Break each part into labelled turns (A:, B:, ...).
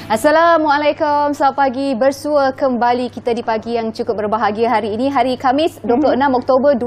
A: Assalamualaikum, selamat pagi. Bersua kembali kita di pagi yang cukup berbahagia hari ini. Hari Khamis 26 Oktober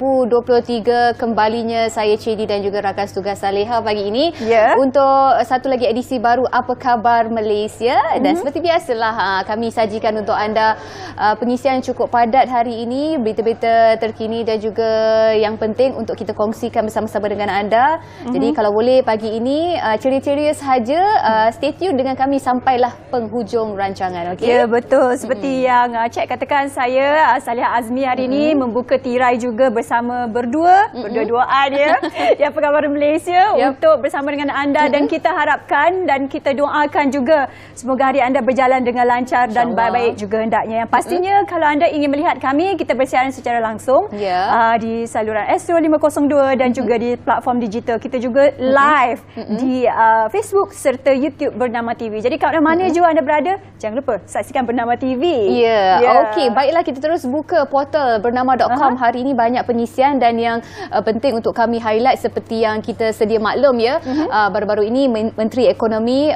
A: 2023. Kembalinya saya Cedi dan juga rakan tugas Saleha pagi ini untuk satu lagi edisi baru Apa Khabar Malaysia. Dan seperti biasalah kami sajikan untuk anda pengisian cukup padat hari ini, berita-berita terkini dan juga yang penting untuk kita kongsikan bersama-sama dengan anda. Jadi kalau boleh pagi ini ceria-ceria sahaja, stay tune dengan kami sampailah penghujung rancangan. Okay?
B: Ya, betul. Seperti yang Cik katakan, saya Saleha Azmi hari ini membuka tirai juga bersama berdua-duaan ya. Yang Apa Khabar Malaysia untuk bersama dengan anda dan kita harapkan dan kita doakan juga semoga hari anda berjalan dengan lancar dan baik-baik juga hendaknya. Yang pastinya kalau anda ingin melihat kami, kita bersiaran secara langsung di saluran Astro 502 dan juga di platform digital. Kita juga live di Facebook serta YouTube Bernama TV. Jadi kalau mana jua anda berada, jangan lupa saksikan Bernama TV.
A: Okey, baiklah kita terus buka portal bernama.com. Hari ini banyak pengisian dan yang penting untuk kami highlight seperti yang kita sedia maklum ya. Baru-baru ini Menteri Ekonomi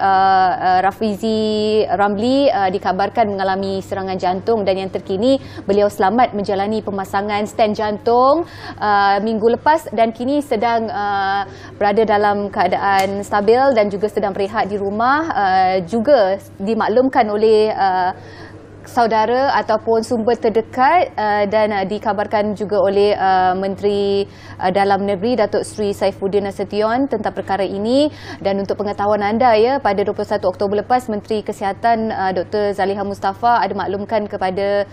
A: Rafizi Ramli dikabarkan mengalami serangan jantung dan yang terkini beliau selamat menjalani pemasangan stand jantung minggu lepas dan kini sedang berada dalam keadaan stabil dan juga sedang berehat di rumah. Juga dimaklumkan oleh saudara ataupun sumber terdekat dan dikabarkan juga oleh Menteri Dalam Negeri Datuk Seri Saifuddin Nasution tentang perkara ini. Dan untuk pengetahuan anda ya, pada 21 Oktober lepas Menteri Kesihatan Dr. Zaliha Mustafa ada maklumkan kepada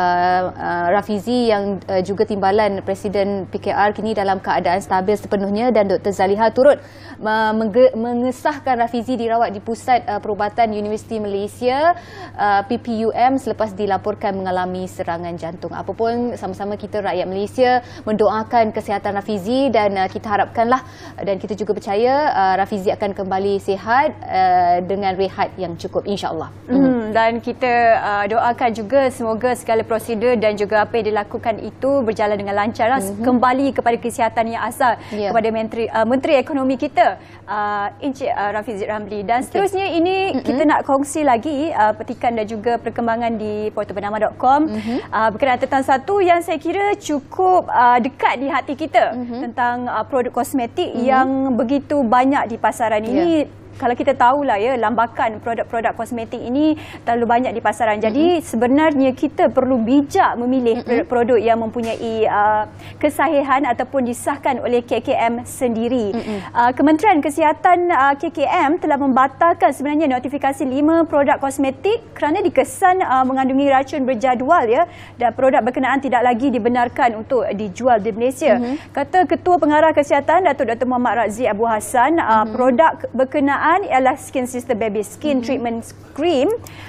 A: Rafizi yang juga timbalan Presiden PKR kini dalam keadaan stabil sepenuhnya dan Dr. Zaliha turut mengesahkan Rafizi dirawat di Pusat Perubatan Universiti Malaysia PPUM selepas dilaporkan mengalami serangan jantung. Apapun, sama-sama kita rakyat Malaysia mendoakan kesihatan Rafizi dan kita harapkanlah dan kita juga percaya Rafizi akan kembali sihat dengan rehat yang cukup insya-Allah.
B: Dan kita doakan juga semoga segala prosedur dan juga apa yang dilakukan itu berjalan dengan lancar kembali kepada kesihatan yang asal kepada Menteri Ekonomi kita Encik Rafizi Ramli. Dan seterusnya ini kita nak kongsi lagi petikan dan juga perkembangan di portal bernama.com berkenaan tentang satu yang saya kira cukup dekat di hati kita tentang produk kosmetik yang begitu banyak di pasaran ini. Kalau kita tahulah ya, lambakan produk-produk kosmetik ini terlalu banyak di pasaran. Jadi sebenarnya kita perlu bijak memilih produk yang mempunyai kesahihan ataupun disahkan oleh KKM sendiri. Kementerian Kesihatan KKM telah membatalkan sebenarnya notifikasi 5 produk kosmetik kerana dikesan mengandungi racun berjadual ya, dan produk berkenaan tidak lagi dibenarkan untuk dijual di Malaysia. Kata Ketua Pengarah Kesihatan Datuk Dr. Muhammad Razif Abu Hassan, produk berkenaan ialah Skin Sister Baby Skin Treatment Cream,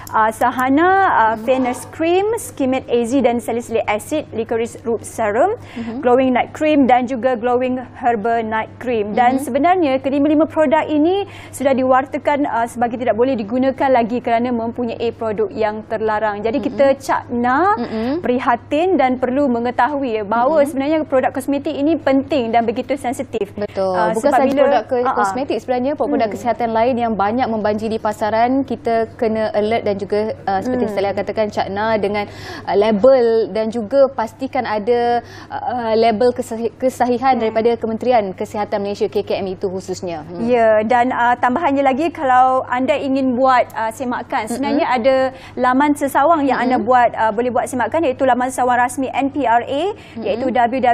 B: Sahana Fairness Cream, Skimmed AZ dan Salicylic Acid, Licorice Root Serum, Glowing Night Cream dan juga Glowing Herbal Night Cream. Dan sebenarnya kelima-lima produk ini sudah diwartakan sebagai tidak boleh digunakan lagi kerana mempunyai produk yang terlarang. Jadi kita cakna, prihatin dan perlu mengetahui bahawa sebenarnya produk kosmetik ini penting dan begitu sensitif.
A: Betul. Bukan sahaja produk kosmetik, sebenarnya produk kesihatan lain yang banyak membanjiri pasaran, kita kena alert dan juga seperti saya katakan cakna dengan label dan juga pastikan ada label kesahihan daripada Kementerian Kesihatan Malaysia KKM itu khususnya.
B: Ya, dan tambahannya lagi kalau anda ingin buat semakan, sebenarnya ada laman sesawang yang anda boleh buat semakan, iaitu laman sesawang rasmi NPRA iaitu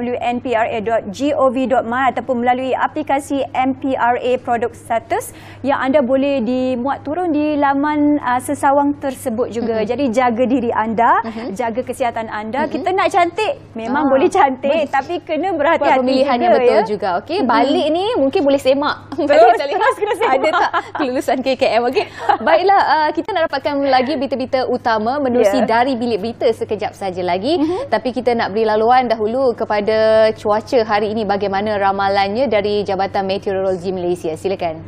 B: www.npra.gov.my ataupun melalui aplikasi NPRA Product Status yang anda boleh dimuat turun di laman sesawang tersebut juga. Jadi jaga diri anda, jaga kesihatan anda. Kita nak cantik, memang boleh cantik, tapi kena berhati-hati
A: pemilihannya
B: juga,
A: betul juga. Okey, balik ni mungkin boleh semak.
B: Terus kena semak.
A: Ada tak kelulusan KKM? Okey. Baiklah, kita nak dapatkan lagi berita-berita utama menerusi dari bilik berita sekejap saja lagi. Tapi kita nak beri laluan dahulu kepada cuaca hari ini, bagaimana ramalannya dari Jabatan Meteorologi Malaysia. Silakan.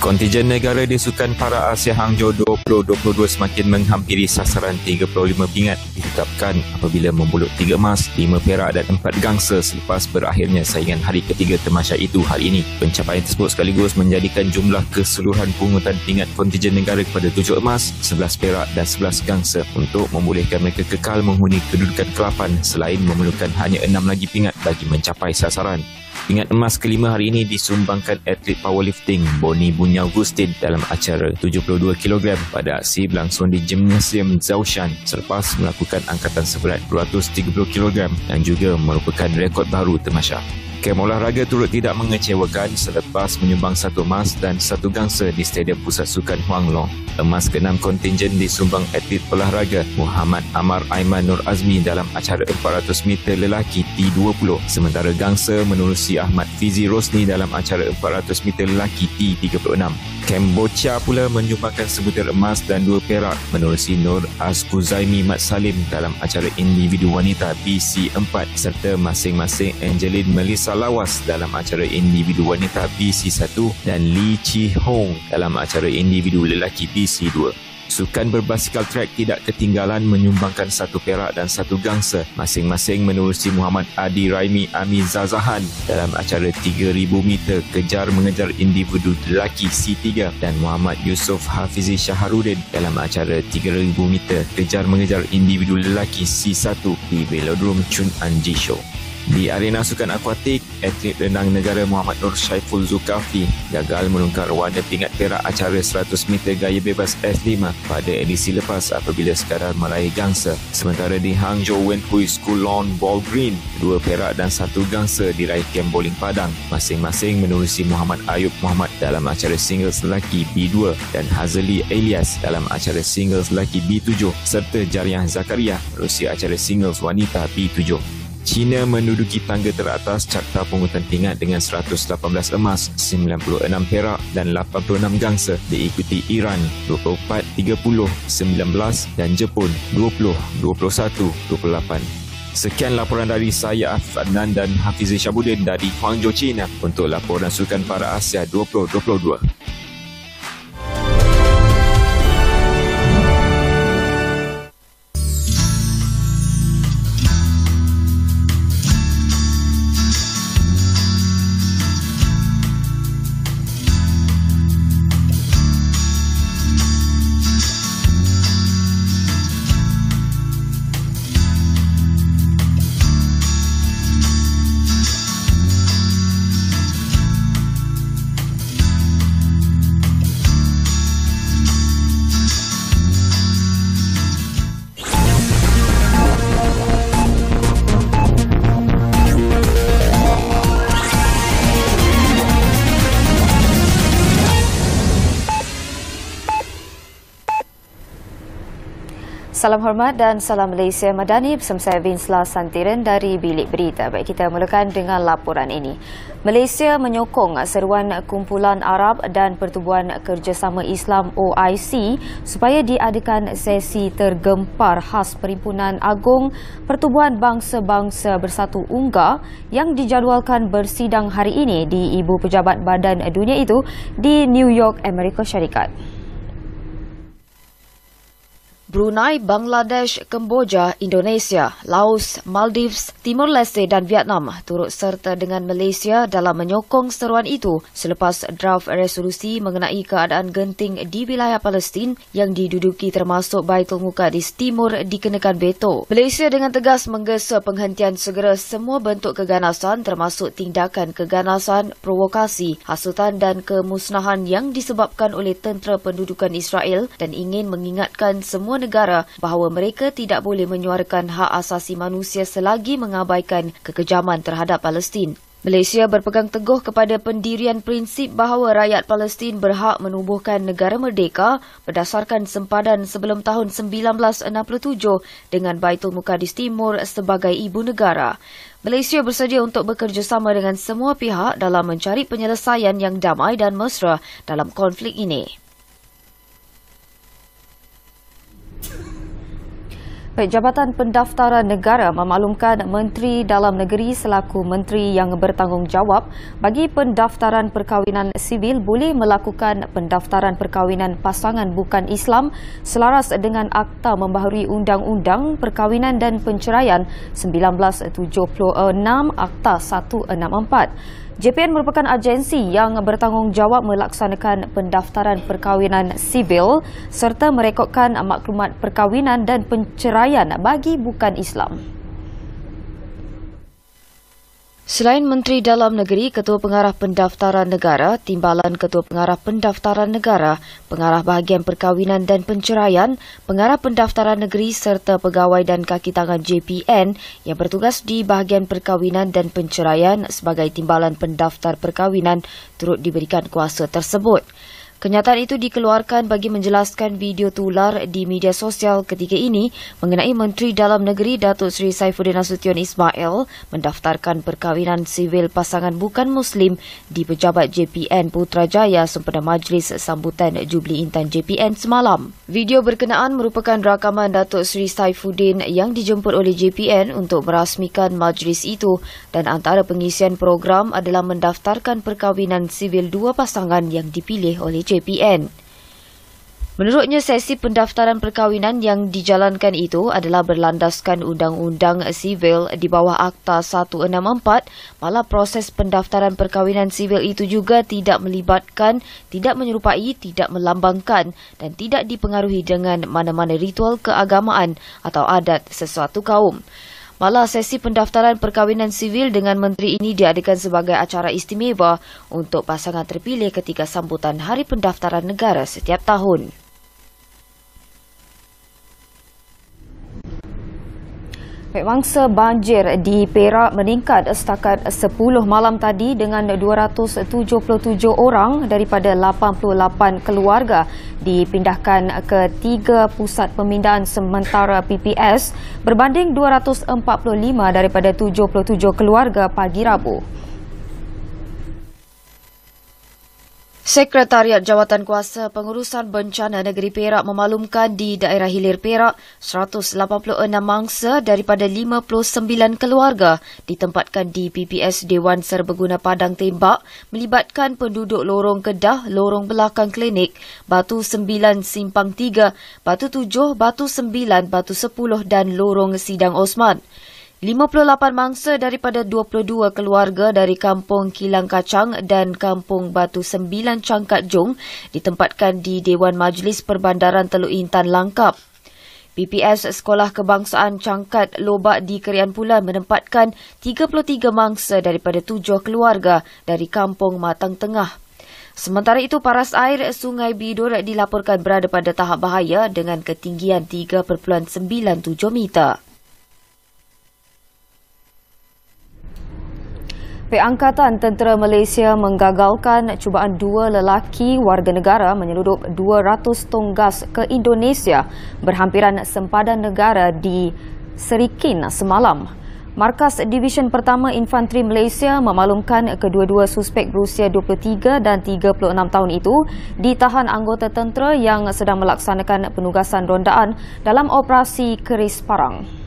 C: Kontijen negara di Sukan Para Asia Hangzhou 2022 semakin menghampiri sasaran 35 pingat ditetapkan apabila membulut 3 emas, 5 perak dan 4 gangsa selepas berakhirnya saingan hari ketiga tamasya itu hari ini. Pencapaian tersebut sekaligus menjadikan jumlah keseluruhan pungutan pingat kontijen negara kepada 7 emas, 11 perak dan 11 gangsa untuk membolehkan mereka kekal menghuni kedudukan ke-8 selain memerlukan hanya 6 lagi pingat bagi mencapai sasaran. Pingat emas kelima hari ini disumbangkan atlet powerlifting Boni Bunyi Augustin dalam acara 72 kg pada aksi berlangsung di Gymnasium Zhoushan selepas melakukan angkatan seberat 230 kg yang juga merupakan rekod baru tamasya. Kem olahraga turut tidak mengecewakan selepas menyumbang 1 emas dan 1 gangsa di Stadium Pusat Sukan Huang Long. Emas ke-6 kontinjen disumbang atlet olahraga Muhammad Amar Aiman Nur Azmi dalam acara 400 meter lelaki T20, sementara gangsa menerusi Ahmad Fizi Rosni dalam acara 400 meter lelaki T36. Kamboja pula menyumbangkan sebutir emas dan 2 perak menerusi Nur Azkuzaimi Mat Salim dalam acara individu wanita BC4 serta masing-masing Angeline Melissa Lawas dalam acara individu wanita BC1 dan Lee Chi Hong dalam acara individu lelaki BC2. Sukan berbasikal trek tidak ketinggalan menyumbangkan 1 perak dan 1 gangsa masing-masing menerusi Muhammad Adi Raimi Ami Zazahan dalam acara 3000 meter kejar mengejar individu lelaki C3 dan Muhammad Yusof Hafizi Syaharudin dalam acara 3000 meter kejar mengejar individu lelaki C1 di Velodrome Chun An Jisho. Di arena sukan akuatik, atlet renang negara Muhammad Nur Syaiful Zulkafli gagal menukar warna pingat perak acara 100 meter gaya bebas S5 pada edisi lepas apabila sekadar meraih gangsa. Sementara di Hangzhou Wenhui School Lawn Ball Green, 2 perak dan 1 gangsa diraih kem bowling Padang, masing-masing menerusi Muhammad Ayub Muhammad dalam acara singles lelaki B2 dan Hazali Elias dalam acara singles lelaki B7 serta Jariah Zakaria menerusi acara singles wanita B7. China menduduki tangga teratas carta pungutan pingat dengan 118 emas, 96 perak dan 86 gangsa, diikuti Iran 24, 30, 19 dan Jepun 20, 21, 28. Sekian laporan dari saya Afif Adnan dan Hafizi Syabuddin dari Hangzhou, China untuk laporan Sukan Para Asia 2022.
D: Salam hormat dan salam Malaysia Madani bersama saya Vinsla Santiran dari Bilik Berita. Baik, kita mulakan dengan laporan ini. Malaysia menyokong seruan Kumpulan Arab dan Pertubuhan Kerjasama Islam OIC supaya diadakan sesi tergempar khas Perhimpunan Agung Pertubuhan Bangsa-Bangsa Bersatu UNGA yang dijadualkan bersidang hari ini di Ibu Pejabat Badan Dunia itu di New York, Amerika Syarikat. Brunei, Bangladesh, Kemboja, Indonesia, Laos, Maldives, Timor Leste dan Vietnam turut serta dengan Malaysia dalam menyokong seruan itu selepas draft resolusi mengenai keadaan genting di wilayah Palestin yang diduduki termasuk Baitul Muqaddis Timur dikenakan veto. Malaysia dengan tegas menggesa penghentian segera semua bentuk keganasan termasuk tindakan keganasan, provokasi, hasutan dan kemusnahan yang disebabkan oleh tentera pendudukan Israel dan ingin mengingatkan semua negara bahawa mereka tidak boleh menyuarakan hak asasi manusia selagi mengabaikan kekejaman terhadap Palestin. Malaysia berpegang teguh kepada pendirian prinsip bahawa rakyat Palestin berhak menubuhkan negara merdeka berdasarkan sempadan sebelum tahun 1967 dengan Baitul Muqaddis Timur sebagai ibu negara. Malaysia bersedia untuk bekerjasama dengan semua pihak dalam mencari penyelesaian yang damai dan mesra dalam konflik ini. Jabatan Pendaftaran Negara memaklumkan Menteri Dalam Negeri selaku menteri yang bertanggungjawab bagi pendaftaran perkahwinan sivil boleh melakukan pendaftaran perkahwinan pasangan bukan Islam selaras dengan Akta Membaharui Undang-Undang Perkahwinan dan Penceraian 1976 Akta 164. JPN merupakan agensi yang bertanggungjawab melaksanakan pendaftaran perkahwinan sivil serta merekodkan maklumat perkahwinan dan penceraian bagi bukan Islam. Selain Menteri Dalam Negeri, Ketua Pengarah Pendaftaran Negara, Timbalan Ketua Pengarah Pendaftaran Negara, Pengarah Bahagian Perkahwinan dan Penceraian, Pengarah Pendaftaran Negeri serta pegawai dan kaki tangan JPN yang bertugas di Bahagian Perkahwinan dan Penceraian sebagai Timbalan Pendaftar Perkahwinan turut diberikan kuasa tersebut. Kenyataan itu dikeluarkan bagi menjelaskan video tular di media sosial ketika ini mengenai Menteri Dalam Negeri Datuk Seri Saifuddin Nasution Ismail mendaftarkan perkahwinan sivil pasangan bukan Muslim di Pejabat JPN Putrajaya sempena majlis sambutan Jubli Intan JPN semalam. Video berkenaan merupakan rakaman Datuk Seri Saifuddin yang dijemput oleh JPN untuk merasmikan majlis itu dan antara pengisian program adalah mendaftarkan perkahwinan sivil dua pasangan yang dipilih oleh JPN. Menurutnya, sesi pendaftaran perkahwinan yang dijalankan itu adalah berlandaskan Undang-Undang Sivil di bawah Akta 164, malah proses pendaftaran perkahwinan sivil itu juga tidak melibatkan, tidak menyerupai, tidak melambangkan dan tidak dipengaruhi dengan mana-mana ritual keagamaan atau adat sesuatu kaum. Malah sesi pendaftaran perkahwinan sivil dengan menteri ini diadakan sebagai acara istimewa untuk pasangan terpilih ketika sambutan Hari Pendaftaran Negara setiap tahun. Mangsa banjir di Perak meningkat setakat 10 malam tadi dengan 277 orang daripada 88 keluarga dipindahkan ke 3 pusat pemindahan sementara PPS berbanding 245 daripada 77 keluarga pagi Rabu. Sekretariat Jawatankuasa Pengurusan Bencana Negeri Perak memaklumkan di daerah hilir Perak 186 mangsa daripada 59 keluarga ditempatkan di PPS Dewan Serbaguna Padang Tembak melibatkan penduduk Lorong Kedah, Lorong Belakang Klinik, Batu 9 Simpang 3, Batu 7, Batu 9, Batu 10 dan Lorong Sidang Osman. 58 mangsa daripada 22 keluarga dari Kampung Kilang Kacang dan Kampung Batu 9 Cangkat Jong ditempatkan di Dewan Majlis Perbandaran Teluk Intan Langkap. PPS Sekolah Kebangsaan Cangkat Lobak di Kerian Pulan menempatkan 33 mangsa daripada 7 keluarga dari Kampung Matang Tengah. Sementara itu, paras air Sungai Bidur dilaporkan berada pada tahap bahaya dengan ketinggian 3.97 meter. Angkatan Tentera Malaysia menggagalkan cubaan 2 lelaki warga negara menyeludup 200 tong gas ke Indonesia berhampiran sempadan negara di Serikin semalam. Markas Divisyen Pertama Infanteri Malaysia memaklumkan kedua-dua suspek berusia 23 dan 36 tahun itu ditahan anggota tentera yang sedang melaksanakan penugasan rondaan dalam operasi Keris Parang.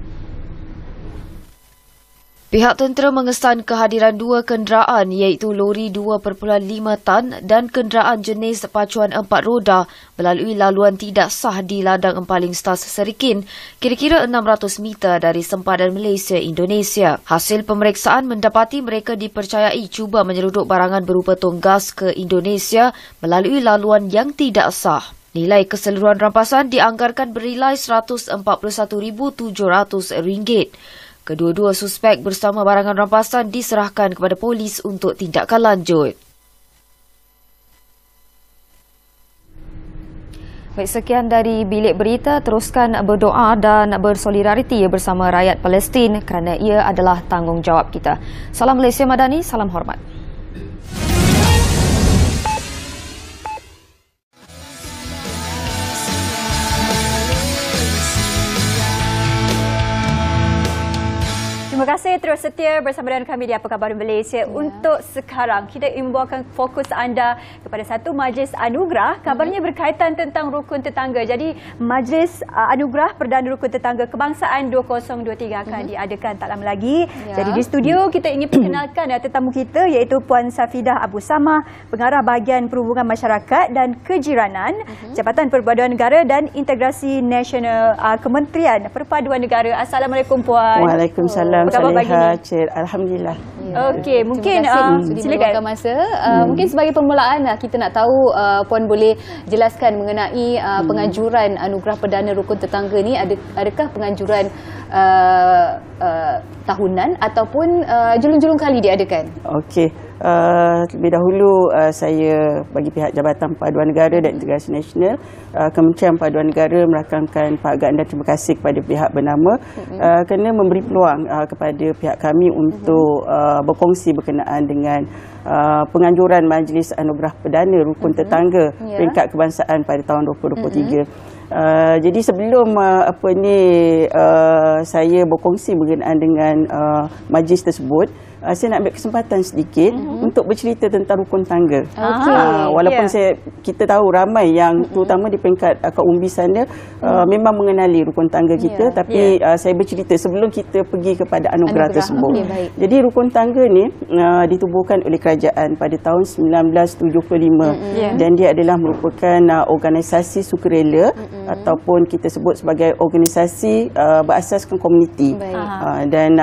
D: Pihak tentera mengesan kehadiran 2 kenderaan iaitu lori 2.5 tan dan kenderaan jenis pacuan 4 roda melalui laluan tidak sah di ladang empaling Stas Serikin, kira-kira 600 meter dari sempadan Malaysia-Indonesia. Hasil pemeriksaan mendapati mereka dipercayai cuba menyelundup barangan berupa tong gas ke Indonesia melalui laluan yang tidak sah. Nilai keseluruhan rampasan dianggarkan bernilai RM141,700. Kedua-dua suspek bersama barangan rampasan diserahkan kepada polis untuk tindakan lanjut. Baik, sekian dari Bilik Berita. Teruskan berdoa dan bersolidariti bersama rakyat Palestin kerana ia adalah tanggungjawab kita. Salam Malaysia Madani, salam hormat.
B: Terima kasih terus setia bersama dengan kami di Apa Khabar Malaysia. Untuk sekarang, kita membawakan fokus anda kepada satu majlis anugerah. Kabarnya berkaitan tentang rukun tetangga. Jadi, Majlis Anugerah Perdana Rukun Tetangga Kebangsaan 2023 akan diadakan tak lama lagi. Jadi, di studio kita ingin perkenalkan tetamu kita iaitu Puan Safidah Abu Samah, Pengarah Bahagian Perhubungan Masyarakat dan Kejiranan, Jabatan Perpaduan Negara dan Integrasi Nasional Kementerian Perpaduan Negara. Assalamualaikum Puan.
E: Waalaikumsalam. Saleha, Cik. Alhamdulillah.
B: Okey, mungkin
A: silakan masa. Mungkin sebagai permulaan kita nak tahu Puan boleh jelaskan mengenai penganjuran Anugerah Perdana Rukun Tetangga ni, adakah penganjuran tahunan ataupun julung-julung kali diadakan? Okey.
E: Lebih dahulu saya bagi pihak Jabatan Perpaduan Negara dan Integrasi Nasional, Kementerian Perpaduan Negara merakamkan penghargaan dan terima kasih kepada pihak bernama kerana memberi peluang kepada pihak kami untuk berkongsi berkenaan dengan penganjuran Majlis Anugerah Perdana Rukun Tetangga peringkat kebangsaan pada tahun 2023. Jadi sebelum saya berkongsi berkenaan dengan majlis tersebut, saya nak ambil kesempatan sedikit untuk bercerita tentang rukun tangga. Walaupun kita tahu ramai yang terutama di peringkat Akak Umbi sana memang mengenali rukun tangga kita, tapi saya bercerita sebelum kita pergi kepada anugerah tersebut. Jadi rukun tangga ni ditubuhkan oleh kerajaan pada tahun 1975 dan dia adalah merupakan organisasi sukarela ataupun kita sebut sebagai organisasi berasaskan komuniti. Dan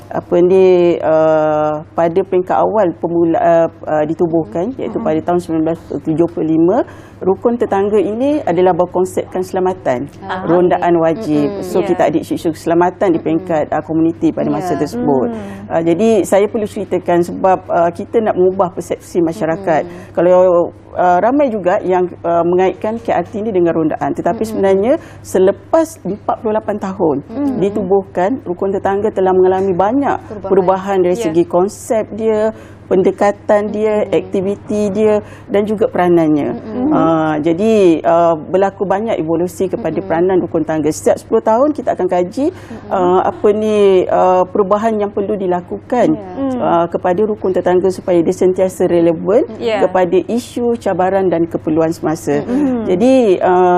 E: pada peringkat awal ditubuhkan iaitu pada tahun 1975, rukun tetangga ini adalah berkonsepkan keselamatan, rondaan wajib. So kita ada isu-isu keselamatan di peringkat komuniti pada masa tersebut. Jadi saya perlu ceritakan sebab kita nak mengubah persepsi masyarakat. Kalau ramai juga yang mengaitkan KRT ini dengan rondaan, tetapi sebenarnya selepas 48 tahun ditubuhkan, rukun tetangga telah mengalami banyak perubahan dari segi konsep dia, pendekatan dia, aktiviti dia dan juga peranannya. Jadi berlaku banyak evolusi kepada peranan rukun tangga. Setiap 10 tahun kita akan kaji perubahan yang perlu dilakukan kepada rukun tetangga supaya dia sentiasa relevan kepada isu, cabaran dan keperluan semasa. Jadi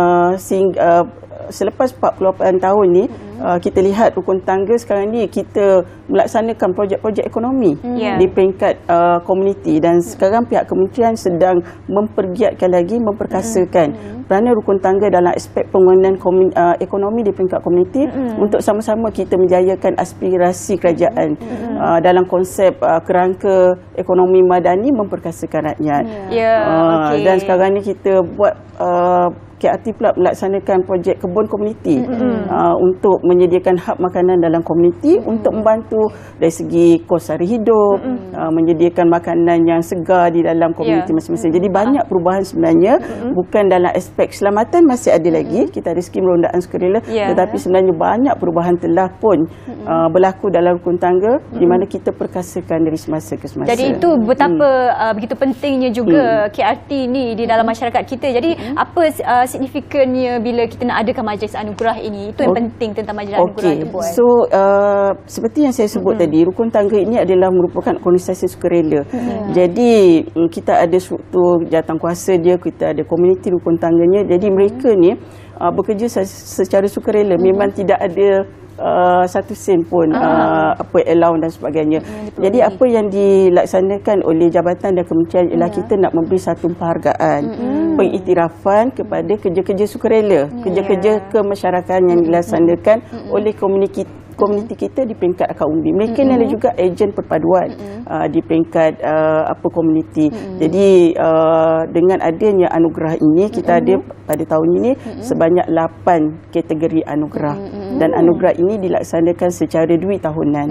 E: selepas 48 tahun ni, kita lihat rukun tangga sekarang ni kita melaksanakan projek-projek ekonomi di peringkat komuniti, dan sekarang pihak kementerian sedang mempergiatkan lagi, memperkasakan peranan rukun tangga dalam aspek pembangunan ekonomi di peringkat komuniti untuk sama-sama kita menjayakan aspirasi kerajaan dalam konsep kerangka ekonomi madani memperkasakan rakyat. Dan sekarang ni kita buat KRT pula melaksanakan projek kebun komuniti untuk menyediakan hab makanan dalam komuniti untuk membantu dari segi kos sara hidup, menyediakan makanan yang segar di dalam komuniti masing-masing. Jadi banyak perubahan sebenarnya, bukan dalam aspek keselamatan masih ada lagi, kita ada skim rondaan sukarela, tetapi sebenarnya banyak perubahan telah pun berlaku dalam rukun tangga di mana kita perkasakan dari semasa ke semasa.
B: Jadi itu betapa begitu pentingnya juga KRT ni di dalam masyarakat kita. Jadi apa signifikannya bila kita nak adakan majlis anugerah ini? Itu yang penting tentang majlis anugerah tu, Puan.
E: So seperti yang saya sebut tadi, rukun tangga ini adalah merupakan organisasi sukarela. Jadi kita ada struktur jawatankuasa dia, kita ada komuniti rukun tangganya. Jadi mereka ni bekerja secara sukarela, memang tidak ada satu sen pun allowance dan sebagainya. Jadi apa yang dilaksanakan oleh jabatan dan kementerian ialah kita nak memberi satu penghargaan, pengiktirafan kepada kerja-kerja sukarela, kerja-kerja kemasyarakatan yang dilaksanakan oleh komuniti kita di peringkat Akak Umbi. Mereka ni adalah juga ejen perpaduan di peringkat komuniti. Jadi dengan adanya anugerah ini, kita ada pada tahun ini sebanyak 8 kategori anugerah, dan anugerah ini dilaksanakan secara 2 tahunan.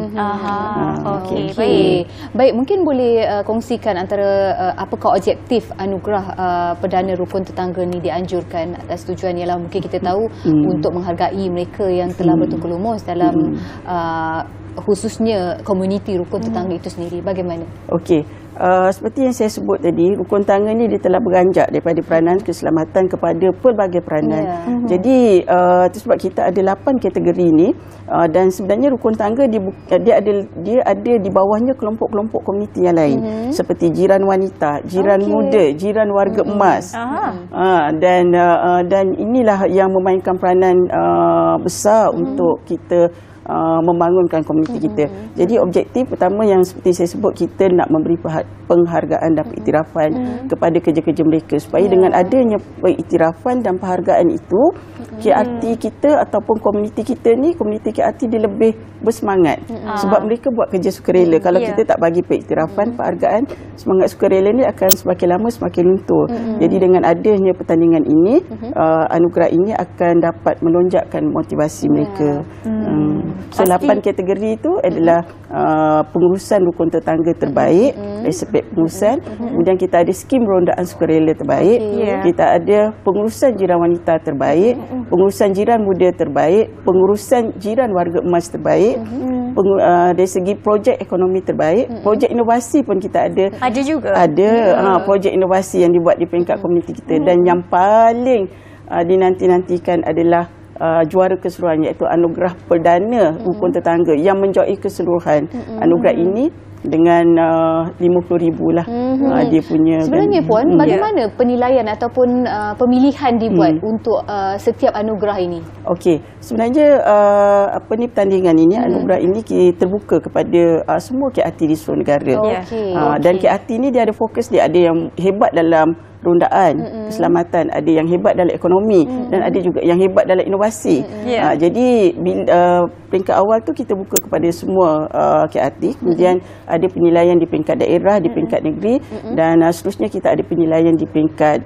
A: Baik, mungkin boleh kongsikan antara apakah objektif anugerah Perdana Rukun Tetangga ni dianjurkan. Atas tujuan ialah mungkin kita tahu untuk menghargai mereka yang telah bertukar lumus dalam khususnya komuniti rukun tetangga itu sendiri? Bagaimana?
E: Okey. Seperti yang saya sebut tadi, rukun tangga ni dia telah beranjak daripada peranan keselamatan kepada pelbagai peranan. Jadi itu sebab kita ada 8 kategori ni, dan sebenarnya rukun tangga dia ada di bawahnya kelompok-kelompok komuniti yang lain, seperti jiran wanita, jiran muda, jiran warga emas. Dan inilah yang memainkan peranan besar untuk kita membangunkan komuniti kita. Jadi objektif pertama yang seperti saya sebut, kita nak memberi penghargaan dan pengiktirafan kepada kerja-kerja mereka, supaya dengan adanya pengiktirafan dan penghargaan itu, KRT kita ataupun komuniti kita ni, komuniti KRT dia lebih bersemangat sebab mereka buat kerja sukarela. Kalau kita tak bagi pengiktirafan, penghargaan, semangat sukarela ni akan semakin lama semakin luntur. Jadi dengan adanya pertandingan ini, anugerah ini akan dapat melonjakkan motivasi mereka. So 8 kategori itu adalah pengurusan rukun tetangga terbaik dari segi pengurusan, kemudian kita ada skim rondaan sukarela terbaik, kita ada pengurusan jiran wanita terbaik, pengurusan jiran muda terbaik, pengurusan jiran warga emas terbaik, dari segi projek ekonomi terbaik, projek inovasi pun kita ada.
B: Ada juga.
E: Ada projek inovasi yang dibuat di peringkat komuniti kita, dan yang paling dinanti-nantikan adalah juara keseluruhan, iaitu anugerah perdana rukun tetangga yang menjauhi keseluruhan. Anugerah ini dengan 50,000 lah dia punya.
A: Sebenarnya Puan, bagaimana penilaian ataupun pemilihan dibuat untuk setiap anugerah ini? Okey,
E: sebenarnya pertandingan ini, anugerah ini terbuka kepada semua KRT di seluruh negara. Dan KRT ini dia ada fokus, dia ada yang hebat dalam rondaan keselamatan, ada yang hebat dalam ekonomi, dan ada juga yang hebat dalam inovasi. Jadi peringkat awal tu kita buka kepada semua KRT, kemudian ada penilaian di peringkat daerah, di peringkat negeri, dan seterusnya kita ada penilaian di peringkat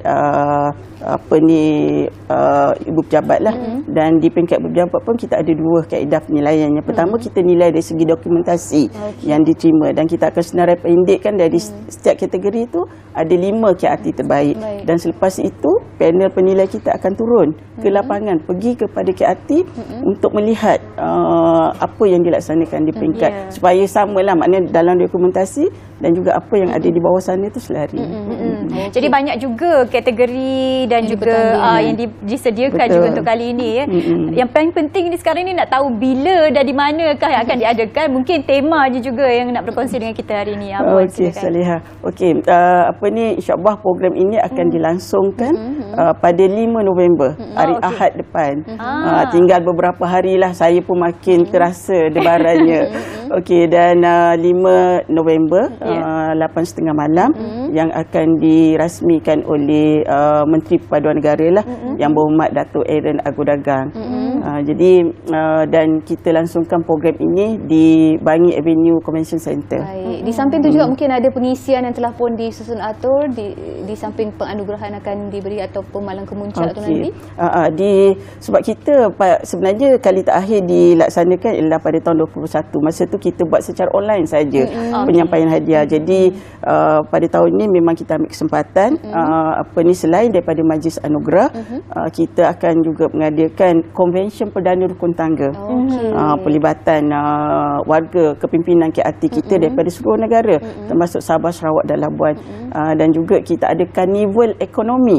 E: ibu pejabat lah. Dan di peringkat ibu pejabat pun kita ada 2 kaedah penilaian. Yang pertama, kita nilai dari segi dokumentasi yang diterima, dan kita akan senarai pendekkan dari setiap kategori itu ada 5 KRT terbaik. Dan selepas itu panel penilai kita akan turun ke lapangan, pergi kepada KRT untuk melihat apa yang dilaksanakan di peringkat, supaya samalah, maknanya dalam dokumentasi dan juga apa yang ada di bawah sana itu selari.
B: Jadi banyak juga kategori dan juga yang disediakan juga untuk kali ini. Yang paling penting ni sekarang ni nak tahu bila dan di manakah yang akan diadakan. Mungkin tema je juga yang nak berkongsi dengan kita hari ini.
E: Okey, Salihah. Okey, insya-Allah program ini akan dilangsungkan pada 5 November, hari Ahad depan. Tinggal beberapa harilah, saya pun makin terasa debarannya. Okey, dan 5 November 8.30 malam yang akan dirasmikan oleh Menteri Perpaduan Negara lah, yang berhormat Datuk Aaron Agodagang. Jadi dan kita langsungkan program ini di Bangi Avenue Convention Center.
A: Baik. Di samping itu juga mungkin ada pengisian yang telah pun disusun atur di samping penganugerahan akan diberi ataupun malam kemuncak tu nanti.
E: Sebab kita sebenarnya kali terakhir dilaksanakan ialah pada tahun 2021. Masa tu kita buat secara online saja penyampaian hadiah. Jadi pada tahun ini memang kita ambil kesempatan selain daripada majlis anugerah, kita akan juga mengadakan konvensyen perdana rukun tangga. Pelibatan warga kepimpinan KRT kita daripada seluruh negara, termasuk Sabah, Sarawak dan Labuan. Dan juga kita ada karnival ekonomi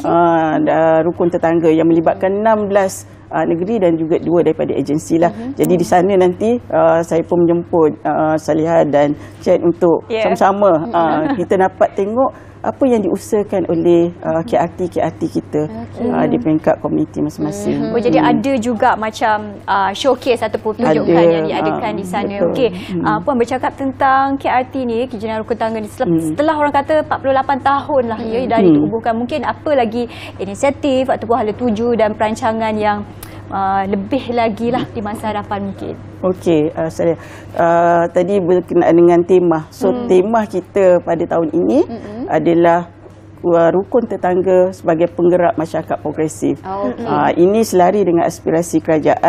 E: rukun tetangga yang melibatkan 16 negeri dan juga 2 daripada agensi lah. Jadi di sana nanti saya pun menjemput Salihah dan Chat untuk sama-sama kita dapat tengok apa yang diusahakan oleh KRT kita di peringkat komuniti masing-masing.
B: Jadi ada juga macam showcase ataupun pertunjukan yang diadakan di sana. Okey, Puan bercakap tentang KRT ni, Kejiran Rukun Tangga ni, setelah orang kata 48 tahun lah dari ditubuhkan, mungkin apa lagi inisiatif ataupun hala tuju dan perancangan yang lebih lagi lah di masa hadapan mungkin?
E: Okey, saya tadi berkenaan dengan tema. So tema kita pada tahun ini adalah rukun tetangga sebagai penggerak masyarakat progresif. Ini selari dengan aspirasi kerajaan.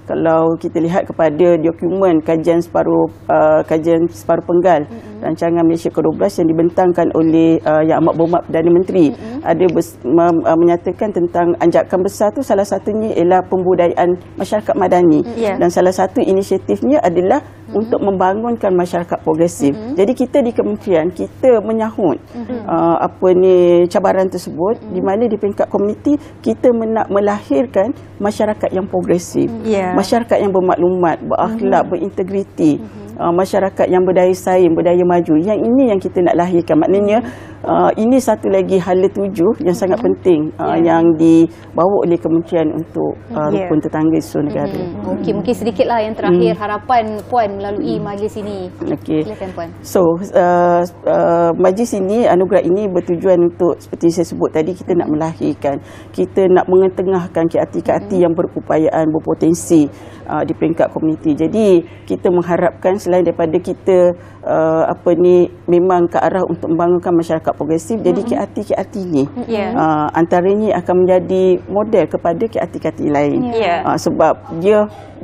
E: kalau kita lihat kepada dokumen kajian separuh penggal rancangan Malaysia ke-12 yang dibentangkan oleh Yang Amat Berhormat Perdana Menteri, ada menyatakan tentang anjakan besar tu salah satunya ialah pembudayaan masyarakat madani, dan salah satu inisiatifnya adalah untuk membangunkan masyarakat progresif. Jadi kita di kementerian kita menyahut cabaran tersebut, di mana di peringkat komuniti kita nak melahirkan masyarakat yang progresif, masyarakat yang bermaklumat, berakhlak, berintegriti, masyarakat yang berdaya saing, berdaya maju. Yang ini yang kita nak lahirkan. Maknanya ini satu lagi hala tuju yang sangat penting yang dibawa oleh kementerian untuk rukun tetangga di seluruh negara.
A: Okey, mungkin sedikitlah yang terakhir harapan Puan melalui majlis ini.
E: Okey.
A: Silakan Puan.
E: So majlis ini, anugerah ini bertujuan untuk, seperti saya sebut tadi, kita nak melahirkan, kita nak mengetengahkan KRT-KRT yang berupayaan, berpotensi di peringkat komuniti. Jadi kita mengharapkan selain daripada kita memang ke arah untuk membangunkan masyarakat progresif, jadi KRT ni antaranya akan menjadi model kepada KRT-KRT lain. Sebab dia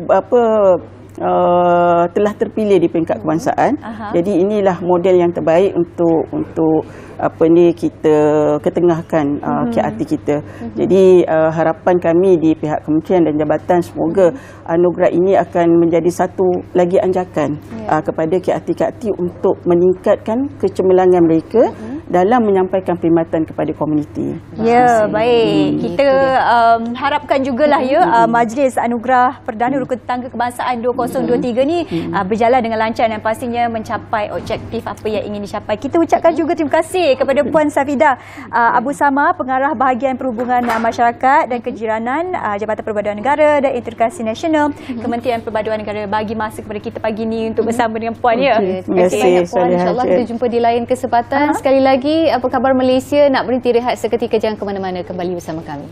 E: telah terpilih di peringkat kebangsaan. Jadi inilah model yang terbaik untuk kita ketengahkan KRT kita. Jadi harapan kami di pihak kementerian dan jabatan, semoga anugerah ini akan menjadi satu lagi anjakan kepada KRT-KRT untuk meningkatkan kecemerlangan mereka dalam menyampaikan perkhidmatan kepada komuniti.
B: Baik. Kita harapkan jugalah Majlis Anugerah Perdana Rukun Tetangga Kebangsaan 2023 ni berjalan dengan lancar dan pastinya mencapai objektif apa yang ingin dicapai. Kita ucapkan juga terima kasih kepada Puan Safidah Abu Sama, Pengarah Bahagian Perhubungan Masyarakat dan Kejiranan, Jabatan Perpaduan Negara dan Integrasi Nasional, Kementerian Perpaduan Negara, bagi masa kepada kita pagi ni untuk bersama dengan Puan.
E: Terima kasih banyak Puan.
A: InsyaAllah kita jumpa di lain kesempatan. Sekali lagi, apa khabar Malaysia? Nak berhenti rehat seketika, jangan ke mana-mana, kembali bersama kami.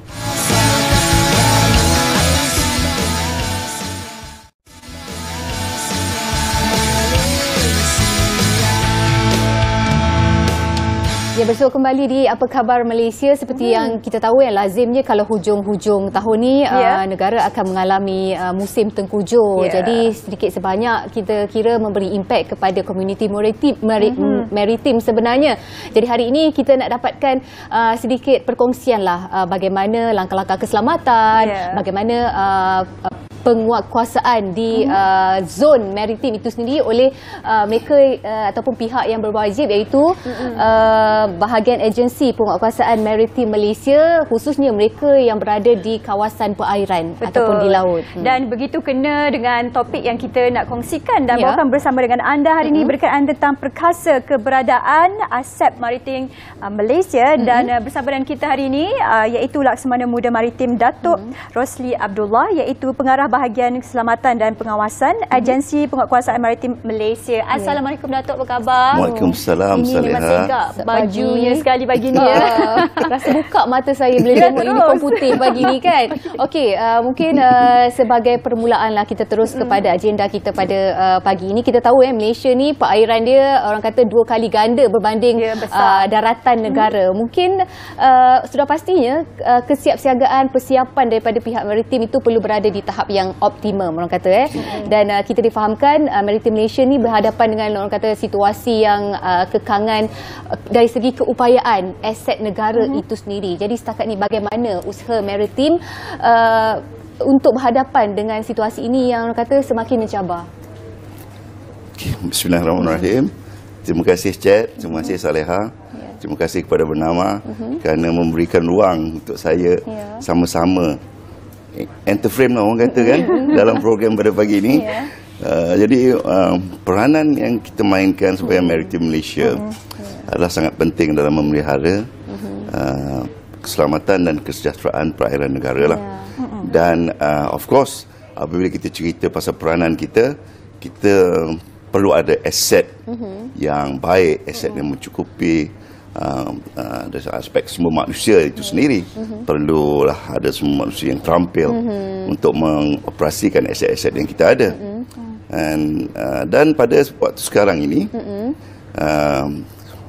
A: Ya, bersua kembali di Apa Khabar Malaysia. Seperti yang kita tahu, yang lazimnya kalau hujung-hujung tahun ni negara akan mengalami musim tengkujuh. Jadi sedikit sebanyak kita kira memberi impak kepada komuniti maritim sebenarnya. Jadi hari ini kita nak dapatkan sedikit perkongsian lah bagaimana langkah-langkah keselamatan, bagaimana penguatkuasaan di zon maritim itu sendiri oleh mereka ataupun pihak yang berwajib, iaitu bahagian agensi penguatkuasaan maritim Malaysia, khususnya mereka yang berada di kawasan perairan ataupun di laut.
B: Dan begitu kena dengan topik yang kita nak kongsikan dan bawakan bersama dengan anda hari ini berkaitan tentang perkasa keberadaan aset maritim Malaysia. Dan bersama dengan kita hari ini iaitu Laksamana Muda Maritim Datuk Rosli Abdullah, iaitu Pengarah Bahagian Keselamatan dan Pengawasan Agensi Penguatkuasaan Maritim Malaysia. Assalamualaikum Datuk, apa khabar?
F: Waalaikumsalam,
B: Ini memang segak bajunya sekali pagi ni.
A: Rasa buka mata saya bila tengok uniform putih pagi ni kan. Okey, mungkin sebagai permulaan lah kita terus kepada agenda kita pada pagi ini. Kita tahu Malaysia ni perairan dia orang kata 2 kali ganda berbanding daratan negara. Mungkin sudah pastinya kesiapsiagaan, persiapan daripada pihak maritim itu perlu berada di tahap yang optimum orang kata. Dan kita difahamkan maritim Malaysia ni berhadapan dengan orang kata situasi yang kekangan dari segi keupayaan aset negara itu sendiri. Jadi setakat ni bagaimana usaha maritim untuk berhadapan dengan situasi ini yang orang kata semakin mencabar?
F: Bismillahirrahmanirrahim. Terima kasih Chat, terima kasih Saleha. Terima kasih kepada Bernama kerana memberikan ruang untuk saya sama-sama enter-frame lah orang kata kan dalam program pada pagi ini. Jadi peranan yang kita mainkan sebagai Maritim Malaysia adalah sangat penting dalam memelihara keselamatan dan kesejahteraan perairan negara lah. Dan of course apabila kita cerita pasal peranan kita, kita perlu ada aset yang baik, aset yang mencukupi. Dari aspek sumber manusia itu sendiri, perlulah ada sumber manusia yang terampil untuk mengoperasikan aset-aset yang kita ada. Dan pada waktu sekarang ini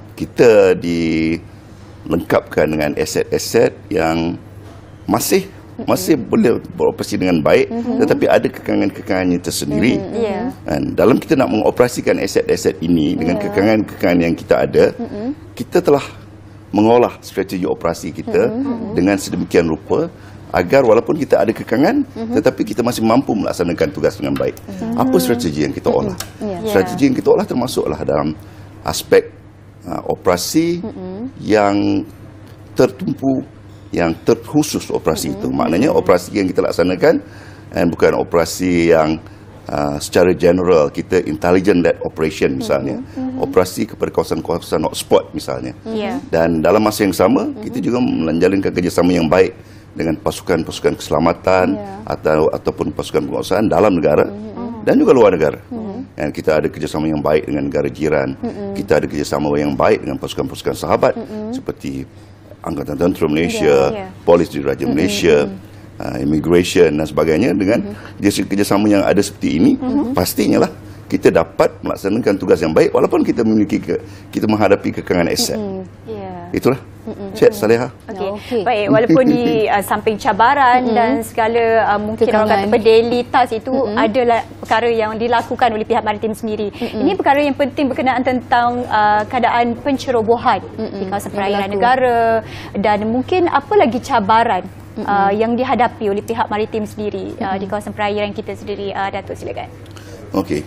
F: kita dilengkapkan dengan aset-aset yang masih masih boleh beroperasi dengan baik, tetapi ada kekangan-kekangannya tersendiri. Dan dalam kita nak mengoperasikan aset-aset ini dengan kekangan-kekangan yang kita ada, kita telah mengolah strategi operasi kita dengan sedemikian rupa agar walaupun kita ada kekangan, tetapi kita masih mampu melaksanakan tugas dengan baik. Apa strategi yang kita olah? Strategi yang kita olah termasuklah dalam aspek operasi yang tertumpu, yang terkhusus operasi itu. Maknanya operasi yang kita laksanakan dan bukan operasi yang secara general, kita intelligent-led operation misalnya, operasi kepada kawasan-kawasan hotspot misalnya. Dan dalam masa yang sama, kita juga menjalankan kerjasama yang baik dengan pasukan-pasukan keselamatan ataupun pasukan penguasaan dalam negara dan juga luar negara. Dan kita ada kerjasama yang baik dengan negara jiran. Kita ada kerjasama yang baik dengan pasukan-pasukan sahabat seperti Angkatan Tentera Malaysia, Polis Diraja Malaysia, immigration dan sebagainya. Dengan kerjasama yang ada seperti ini, pastinya lah kita dapat melaksanakan tugas yang baik walaupun kita memiliki kita menghadapi kekangan aset. Itulah. Cik Saleha.
B: Okey. Baik, walaupun di samping cabaran dan segala mungkin orang kata berdelitas itu adalah perkara yang dilakukan oleh pihak maritim sendiri. Ini perkara yang penting berkenaan tentang keadaan pencerobohan di kawasan perairan negara, dan mungkin apa lagi cabaran yang dihadapi oleh pihak maritim sendiri di kawasan perairan kita sendiri. Datuk, silakan.
F: Okey.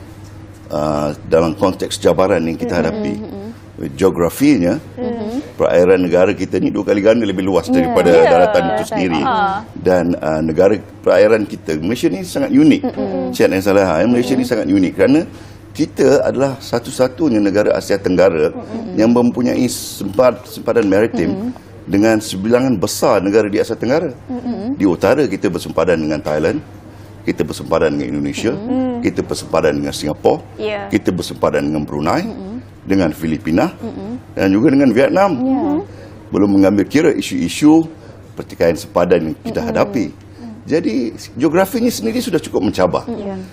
F: Dalam konteks cabaran yang kita hadapi, geografinya perairan negara kita ni 2 kali ganda lebih luas daripada daratan itu sendiri. Dan negara perairan kita, Malaysia ni sangat unik. Cik Saleha, Malaysia ni sangat unik kerana kita adalah satu-satunya negara Asia Tenggara yang mempunyai sempadan maritim dengan sebilangan besar negara di Asia Tenggara. Di utara kita bersempadan dengan Thailand, kita bersempadan dengan Indonesia, kita bersempadan dengan Singapura, kita bersempadan dengan Brunei, dengan Filipina dan juga dengan Vietnam. Belum mengambil kira isu-isu pertikaian sempadan yang kita hadapi. Jadi geografinya sendiri sudah cukup mencabar.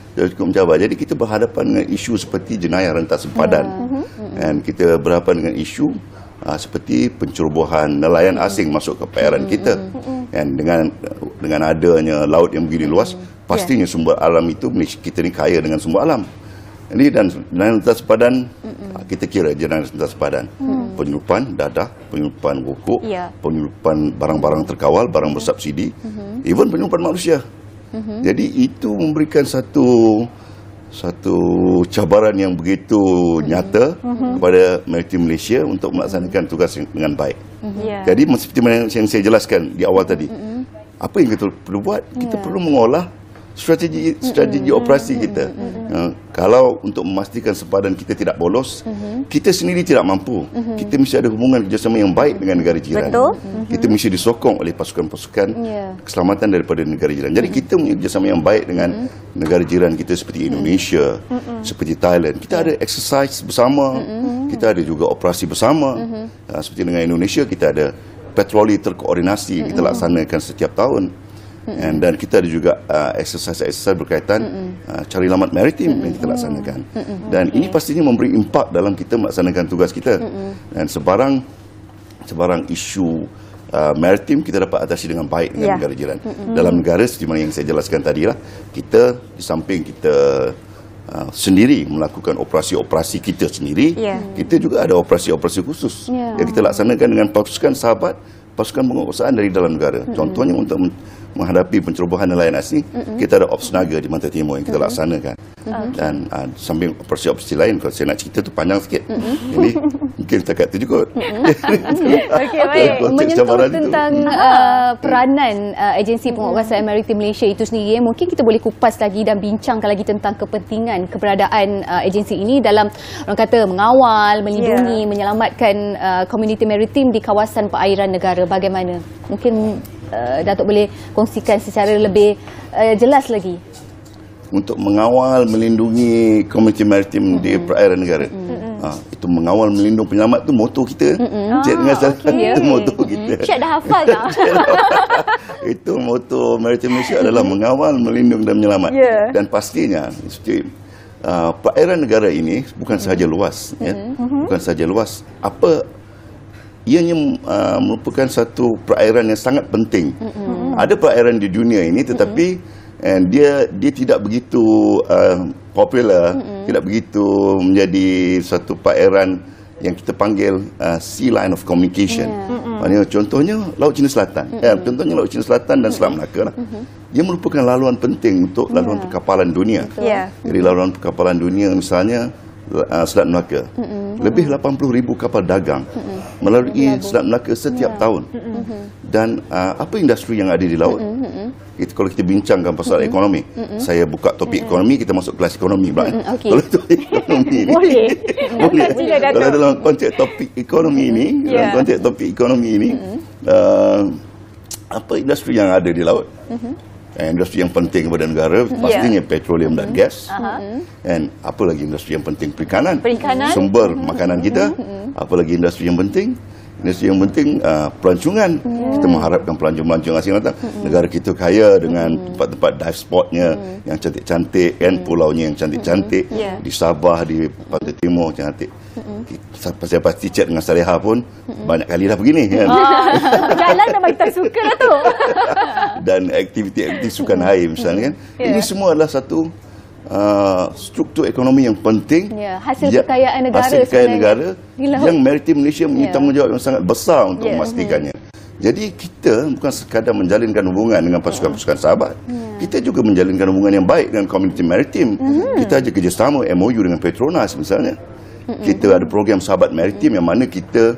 F: Jadi kita berhadapan dengan isu seperti jenayah rentas sempadan. Dan kita berhadapan dengan isu seperti pencerobohan nelayan asing masuk ke perairan kita. Dan dengan adanya laut yang begini luas, pastinya sumber alam itu, kita ni kaya dengan sumber alam. Jadi dan jenayah rentas sempadan, kita kira jenayah rentas sempadan, penyeludupan dadah, penyeludupan rokok, penyeludupan barang-barang terkawal, barang bersubsidi, even penyeludupan manusia. Jadi itu memberikan satu cabaran yang begitu nyata kepada maritim Malaysia untuk melaksanakan tugas dengan baik. Jadi seperti yang saya jelaskan di awal tadi, apa yang kita perlu buat? Kita perlu mengolah strategi operasi kita. Kalau untuk memastikan sempadan kita tidak bolos, kita sendiri tidak mampu. Kita mesti ada hubungan kerjasama yang baik dengan negara jiran. Kita mesti disokong oleh pasukan-pasukan keselamatan daripada negara jiran. Jadi kita punya kerjasama yang baik dengan negara jiran kita seperti Indonesia, seperti Thailand. Kita ada exercise bersama, kita ada juga operasi bersama. Seperti dengan Indonesia, kita ada patroli terkoordinasi kita laksanakan setiap tahun. Dan kita ada juga exercise berkaitan cari lamat maritim yang kita laksanakan. Dan ini pastinya memberi impak dalam kita melaksanakan tugas kita. Dan sebarang isu maritim kita dapat atasi dengan baik dengan negara jiran. Dalam negara seperti mana yang saya jelaskan tadi lah, kita di samping kita sendiri melakukan operasi-operasi kita sendiri, kita juga ada operasi-operasi khusus yang kita laksanakan dengan pasukan sahabat, pasukan penguasaan dari dalam negara. Contohnya untuk menghadapi pencerobohan nelayan asing, kita ada Ops Naga di Pantai Timur yang kita laksanakan. Dan samping operasi-operasi lain, kalau saya nak cerita tu panjang sikit. Jadi mungkin setakat tu juga.
A: Menyentuh tentang peranan agensi penguasaan maritim Malaysia itu sendiri, mungkin kita boleh kupas lagi dan bincangkan lagi tentang kepentingan keberadaan agensi ini dalam, orang kata, mengawal, melindungi, menyelamatkan komuniti maritim di kawasan perairan negara. Bagaimana? Mungkin Datuk boleh kongsikan secara lebih jelas lagi.
F: Untuk mengawal, melindungi komuniti maritim di perairan negara. Itu mengawal, melindungi, penyelamat tu moto kita. Cik dengan itu moto kita.
B: Cik dah hafal tak?
F: Itu moto maritim Malaysia adalah mengawal, melindungi dan menyelamat. Dan pastinya perairan negara ini bukan sahaja luas, bukan sahaja luas. Ianya merupakan satu perairan yang sangat penting Ada perairan di dunia ini tetapi dia tidak begitu popular, tidak begitu menjadi satu perairan yang kita panggil sea line of communication. Maksudnya contohnya Laut Cina Selatan. Contohnya Laut Cina Selatan dan Selat Melaka lah. Dia merupakan laluan penting untuk laluan perkapalan dunia. Jadi laluan perkapalan dunia misalnya Selat Melaka. Lebih 80,000 kapal dagang melalui Selat Melaka setiap tahun. Dan apa industri yang ada di laut? Itu kalau kita bincangkan pasal ekonomi. Saya buka topik ekonomi, kita masuk kelas ekonomi pula. Kalau topik ekonomi ni boleh. Kalau dalam konteks topik ekonomi ini, dalam konteks topik ekonomi ini, apa industri yang ada di laut? Industri yang penting kepada negara pastinya petroleum dan gas. Dan apa lagi industri yang penting? Perikanan. Sumber makanan kita. Apa lagi industri yang penting? Industri yang penting pelancongan. Kita mengharapkan pelancong-pelancong asing datang. Negara kita kaya dengan tempat-tempat dive spotnya yang cantik-cantik, kan, pulaunya yang cantik-cantik. Di Sabah, di Pantai Timur cantik. Saya pasti chat dengan Saleha pun banyak kali dah begini, kan.
B: Jalan memang kita suka lah tu.
F: Dan aktiviti-aktiviti sukan air misalnya, kan. Ini semua adalah satu struktur ekonomi yang penting,
A: hasil kekayaan negara,
F: hasil kekayaan negara yang Maritim Malaysia mempunyai tanggungjawab yang sangat besar untuk memastikannya. Jadi kita bukan sekadar menjalinkan hubungan dengan pasukan-pasukan sahabat, kita juga menjalinkan hubungan yang baik dengan komuniti maritim. Kita ada kerjasama MOU dengan Petronas misalnya. Kita ada program sahabat maritim yang mana kita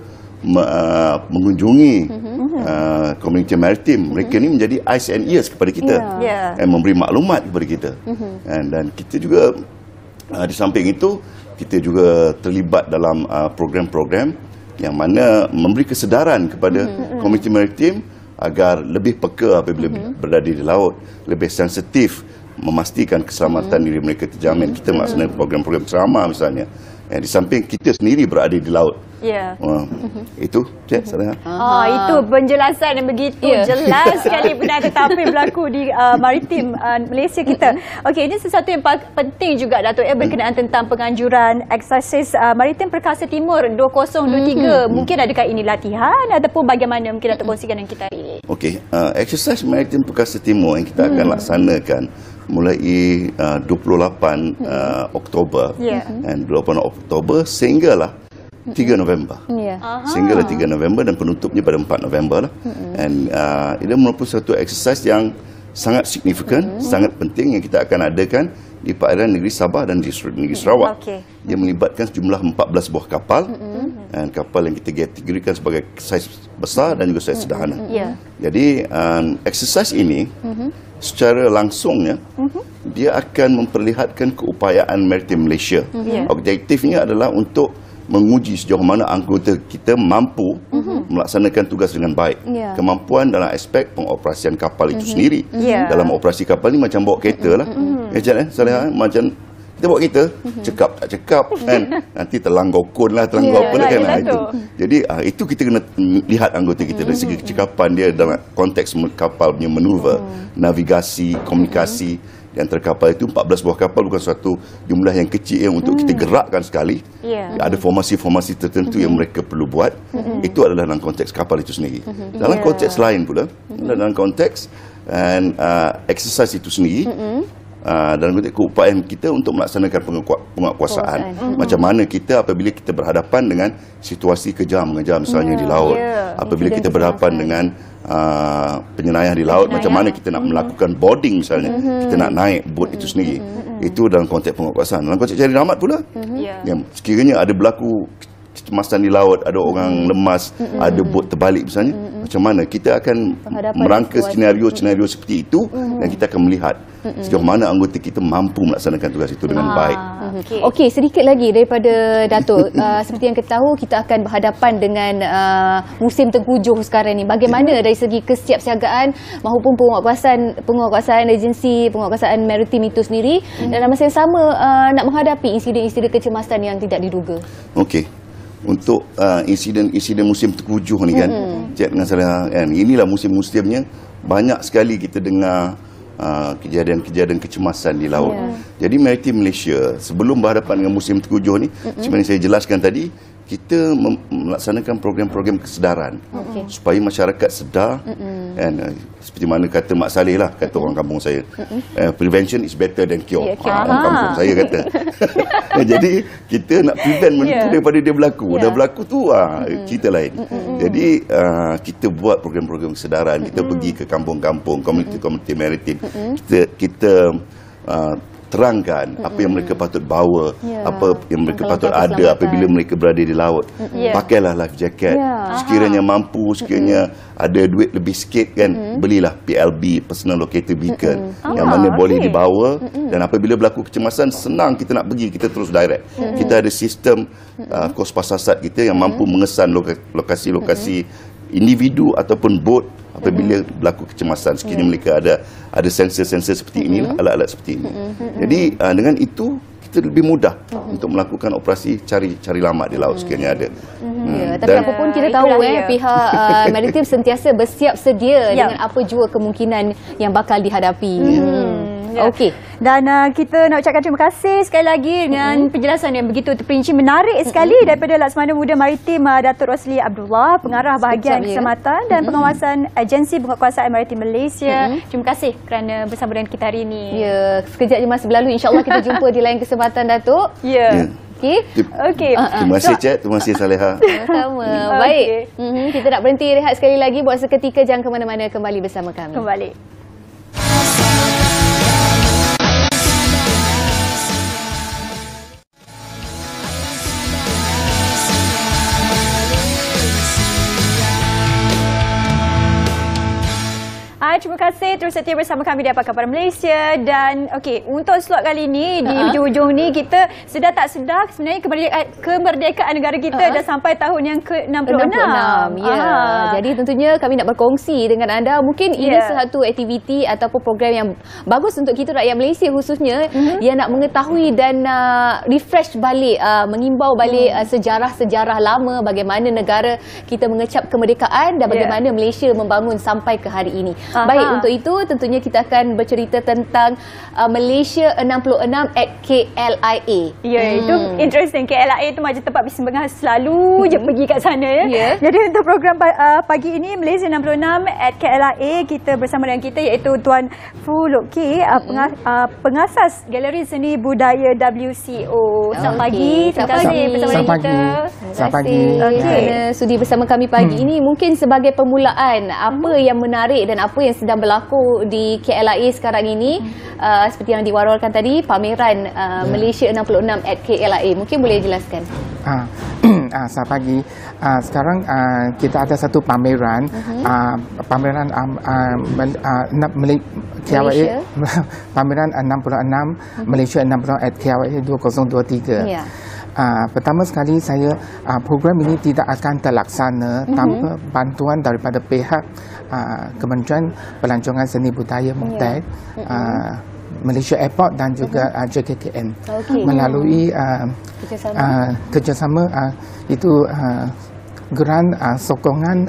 F: mengunjungi komuniti maritim. Mereka ni menjadi eyes and ears kepada kita dan memberi maklumat kepada kita. Dan kita juga di samping itu kita juga terlibat dalam program-program yang mana memberi kesedaran kepada komuniti maritim agar lebih peka apabila berada di laut, lebih sensitif memastikan keselamatan diri mereka terjamin. Kita melaksanakan program-program ceramah misalnya. Di samping kita sendiri berada di laut. Itu Cik Saleha.
B: Itu penjelasan yang begitu jelas sekali benar tetapi berlaku di maritim Malaysia kita. Okey, ini sesuatu yang penting juga Datuk berkenaan tentang penganjuran eksersis maritim Perkasa Timur 2023. Mungkin adakah ini latihan ataupun bagaimana mungkin Datuk kongsikan dengan kita ini? Okey,
F: eksersis maritim Perkasa Timur yang kita akan laksanakan mulai 28 Oktober dan 28 Oktober sehinggalah 3 November. Sehinggalah 3 November dan penutupnya pada 4 November lah. Dan ini merupakan satu eksersis yang sangat signifikan, sangat penting yang kita akan adakan di perairan negeri Sabah dan di negeri Sarawak. Ia melibatkan sejumlah 14 buah kapal. Dan kapal yang kita kategorikan sebagai saiz besar dan juga saiz sederhana. Jadi eksersis ini secara langsungnya dia akan memperlihatkan keupayaan maritim Malaysia. Objektifnya adalah untuk menguji sejauh mana anggota kita mampu melaksanakan tugas dengan baik. Kemampuan dalam aspek pengoperasian kapal itu sendiri. Dalam operasi kapal ni macam bawa kereta lah. Saleha, macam kita bawa kereta, cekap tak cekap kan, nanti terlanggar kon lah, terlanggar apa lah kan. Jadi itu kita kena lihat anggota kita dari segi kecekapan dia dalam konteks kapal punya manuver, navigasi, komunikasi. Di antara kapal itu 14 buah kapal bukan suatu jumlah yang kecil untuk kita gerakkan sekali. Ada formasi-formasi tertentu yang mereka perlu buat. Itu adalah dalam konteks kapal itu sendiri. Dalam konteks lain pula, dalam konteks eksersis itu sendiri, dalam konteks keupayaan kita untuk melaksanakan penguatkuasaan. Macam mana kita apabila kita berhadapan dengan situasi kejam-mengejam misalnya di laut. Apabila kita berhadapan dengan penyenayah di laut, macam mana kita nak melakukan boarding misalnya, kita nak naik bot itu sendiri. Itu dalam konteks penguatkuasaan. Dalam konteks cari rahmat pula, yang sekiranya ada berlaku kecemasan di laut, ada orang lemas, ada bot terbalik misalnya, macam mana kita akan merangka senario-senario seperti itu dan kita akan melihat sejauh mana anggota kita mampu melaksanakan tugas itu dengan baik.
A: Okey, sedikit lagi daripada Datuk. Seperti yang kita tahu, kita akan berhadapan dengan musim tengkujuh sekarang ni. Bagaimana dari segi kesiapsiagaan maupun penguatkuasaan agensi, penguatkuasaan maritim itu sendiri dan dalam masa yang sama nak menghadapi insiden-insiden kecemasan yang tidak diduga.
F: Okey. Untuk insiden-insiden musim tengkujuh ni kan, Cik dengan Saleha kan, inilah musim-musimnya banyak sekali kita dengar kejadian-kejadian kecemasan di laut. Jadi Maritim Malaysia sebelum berhadapan dengan musim tengkujuh ni, sebenarnya saya jelaskan tadi, kita melaksanakan program-program kesedaran supaya masyarakat sedar dan seperti mana kata Mak Saleh lah, kata orang kampung saya, prevention is better than cure. Orang kampung saya kata. Jadi kita nak prevent benda tu daripada dia berlaku. Dah berlaku tu cerita lain. Jadi kita buat program-program kesedaran, kita pergi ke kampung-kampung, komuniti-komuniti maritim. Kita terangkan apa yang mereka patut bawa, apa yang mereka patut ada apabila mereka berada di laut. Pakailah life jacket. Sekiranya mampu, sekiranya ada duit lebih sikit kan, belilah PLB, personal locator beacon, yang mana boleh dibawa, dan apabila berlaku kecemasan, senang kita nak pergi, kita terus direct. Kita ada sistem kos pasasat kita yang mampu mengesan lokasi-lokasi individu ataupun bot apabila berlaku kecemasan. Sekiranya mereka ada sensor-sensor seperti inilah, alat-alat seperti ini. Jadi dengan itu kita lebih mudah untuk melakukan operasi cari lambat di laut sekiranya ada.
A: Tapi apa pun kita tahu pihak maritim sentiasa bersiap sedia dengan apa jua kemungkinan yang bakal dihadapi. Okey.
B: Dan kita nak ucapkan terima kasih sekali lagi dengan penjelasan yang begitu terperinci, menarik sekali daripada Laksamana Muda Maritim Datuk Rosli Abdullah, Pengarah Bahagian Keselamatan dan Pengawasan Agensi Penguatkuasaan Maritim Malaysia. Terima kasih kerana bersama dengan kita hari ini.
A: Ya, sekejap je masa berlalu. InsyaAllah kita jumpa di lain kesempatan, Datuk.
B: Ya.
A: Okey.
F: Terima kasih Cik, terima kasih Saleha.
A: Sama. Baik. Kita nak berhenti rehat sekali lagi buat seketika, jangan ke mana-mana, kembali bersama kami.
B: Kembali. Terima kasih terus setia bersama kami di Apa Khabar Malaysia. Dan okey, untuk slot kali ini di hujung-hujung ni kita sedar tak sedar sebenarnya kemerdekaan negara kita dah sampai tahun yang ke-66.
A: Jadi tentunya kami nak berkongsi dengan anda, mungkin ini satu aktiviti ataupun program yang bagus untuk kita rakyat Malaysia khususnya yang nak mengetahui dan refresh balik, mengimbau balik sejarah-sejarah lama, bagaimana negara kita mengecap kemerdekaan dan bagaimana Malaysia membangun sampai ke hari ini. Baik, untuk itu tentunya kita akan bercerita tentang Malaysia 66 at KLIA.
B: Ya, itu interesting. KLIA itu macam tempat bisnes bengah, selalu je pergi kat sana ya. Jadi untuk program pagi ini Malaysia 66 at KLIA, kita bersama dengan kita iaitu Tuan Fu Lok Ki, pengasas Galeri Seni Budaya WCO. Selamat pagi. Terima kasih bersama dengan kita.
G: Selamat pagi.
A: Kerana sudi bersama kami pagi ini. Mungkin sebagai permulaan, apa yang menarik dan apa yang sedang berlaku di KLIA sekarang ini, seperti yang diwaralkan tadi, pameran Malaysia 66 at KLIA. Mungkin boleh jelaskan?
G: Selamat pagi. Sekarang kita ada satu pameran, pameran KLIA, pameran 66 Malaysia 66 at KLIA 2023. Pertama sekali program ini tidak akan terlaksana tanpa bantuan daripada pihak Kementerian Pelancongan Seni Budaya Muqtadir, Malaysia Airport dan juga JKKN melalui kerjasama itu geran sokongan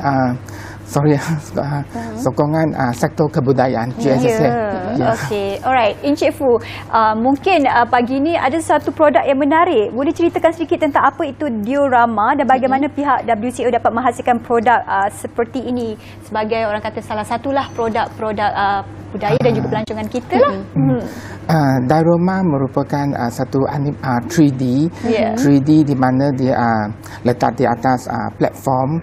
G: sokongan sektor kebudayaan GSS.
B: Okey, alright. Encik Fu, mungkin pagi ini ada satu produk yang menarik. Boleh ceritakan sedikit tentang apa itu diorama dan bagaimana pihak WCO dapat menghasilkan produk seperti ini sebagai orang kata salah satulah produk-produk budaya dan juga pelancongan kita lah.
G: Diorama merupakan satu 3D, 3D di mana dia letak di atas platform,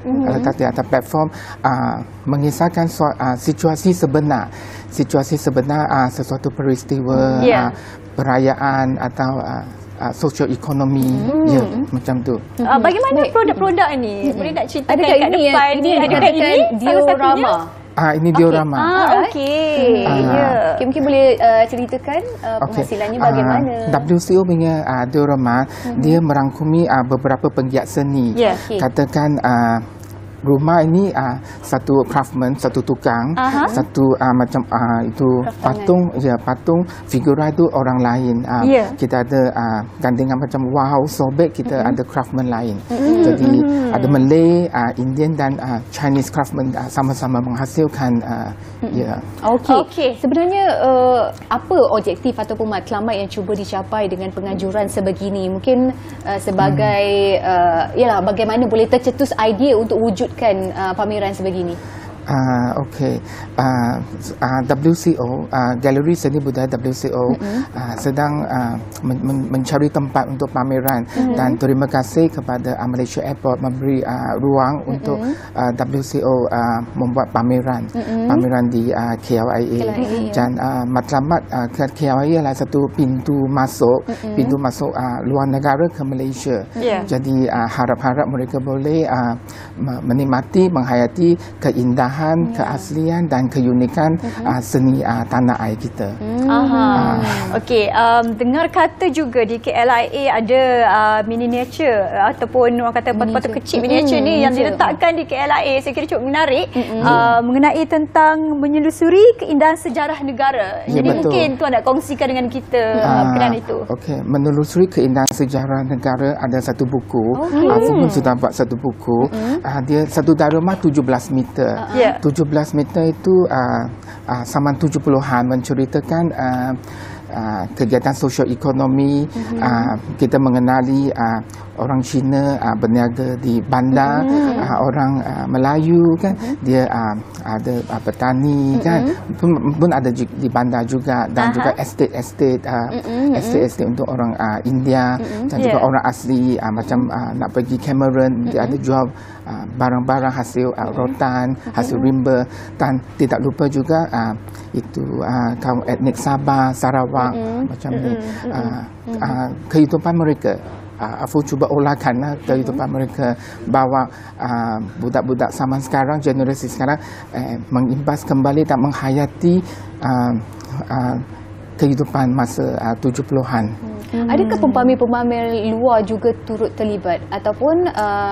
G: mengisahkan situasi sebenar, sesuatu peristiwa, perayaan atau sosioekonomi, macam tu.
B: Bagaimana produk-produk ini? Boleh nak ceritakan kat depan?
A: Adakah ini diorama?
G: Ini diorama.
B: Okey.
A: Mungkin boleh ceritakan penghasilannya bagaimana?
G: WCO punya diorama, dia merangkumi beberapa penggiat seni. Katakan rumah ini satu craftsman, satu tukang, satu macam itu patung, patung figura itu orang lain. Kita ada gandengan macam wow, sobek, kita ada craftsman lain. Jadi ada Malay, Indian dan Chinese craftsman sama-sama menghasilkan.
A: Okey. Sebenarnya apa objektif ataupun matlamat yang cuba dicapai dengan penganjuran sebegini? Mungkin sebagai bagaimana boleh tercetus idea untuk wujudkan pameran sebegini? WCO, Galeri Seni Budaya WCO sedang mencari tempat untuk pameran dan terima kasih kepada Malaysia Airport memberi ruang untuk WCO membuat pameran di KLIA. Dan matlamat KLIA adalah satu pintu masuk luar negara ke Malaysia. Jadi harap-harap mereka boleh menikmati, menghayati keindahan, keaslian dan keunikan seni tanah air kita.
B: Okey, dengar kata juga di KLIA ada miniature ataupun orang kata patut-patut kecil miniature ni yang diletakkan di KLIA. Saya kira cukup menarik mengenai tentang menyelusuri keindahan sejarah negara. Jadi mungkin tuan nak kongsikan dengan kita berkenaan itu.
G: Okey, menelusuri keindahan sejarah negara ada satu buku. Aku pun sudah buat satu buku. Dia satu darmah 17 meter. 17 meter itu saman 70-an menceritakan kegiatan sosio-ekonomi. Kita mengenali orang Cina berniaga di bandar, orang Melayu kan dia ada petani kan pun ada di bandar juga, dan juga estate untuk orang India dan juga orang asli macam nak pergi Cameron dia ada jual barang-barang hasil rotan, hasil rimba, dan tidak lupa juga itu kaum etnik Sabah, Sarawak macam ni. Kehidupan mereka aku cuba olahkan kehidupan mereka, bawa budak-budak zaman sekarang, generasi sekarang mengimbas kembali dan menghayati kehidupan masa 70-an.
A: Adakah pempamer-pempamer luar juga turut terlibat ataupun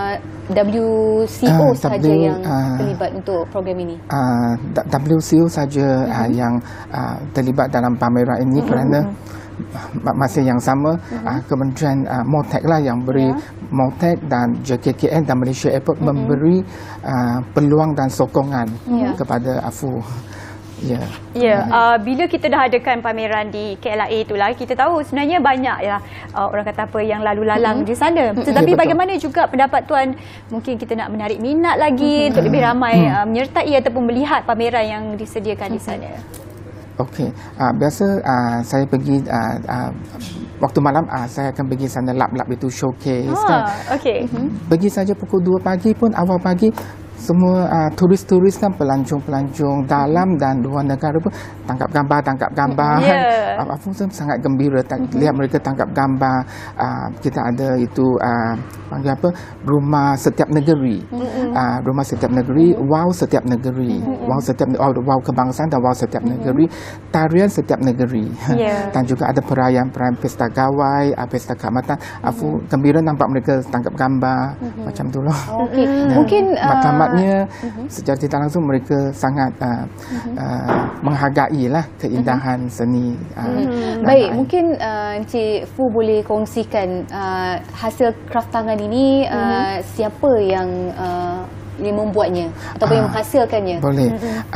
A: WCO saja yang terlibat untuk program ini?
G: WCO saja yang terlibat dalam pameran ini kerana masa yang sama Kementerian MOTEC lah yang beri MOTEC dan JKKN dan Malaysia Airport memberi peluang dan sokongan kepada AFU.
B: Bila kita dah adakan pameran di KLIA itulah, kita tahu sebenarnya banyak orang kata apa yang lalu lalang di sana. Tetapi bagaimana juga pendapat tuan, mungkin kita nak menarik minat lagi untuk lebih ramai menyertai ataupun melihat pameran yang disediakan di sana?
G: Okey, biasa saya pergi waktu malam saya akan pergi sana, lab itu showcase kan. Pergi saja pukul 2 pagi pun, awal pagi semua turis-turis kan, pelancong-pelancong dalam dan luar negara pun tangkap gambar Aku sangat gembira lihat mereka tangkap gambar. Kita ada itu panggil apa, rumah setiap negeri. Rumah setiap negeri, wow setiap negeri, wow kebangsaan dan wow setiap negeri, tarian setiap negeri. Dan juga ada perayaan-perayaan pesta gawai, pesta keamatan. Aku gembira nampak mereka tangkap gambar macam tu lah.
A: Mungkin
G: matlamatnya secara tidak langsung mereka sangat menghargai lah keindahan seni.
A: Baik, mungkin Encik Fu boleh kongsikan hasil kraft tangan ini, siapa yang membuatnya ataupun yang menghasilkannya?
G: Boleh.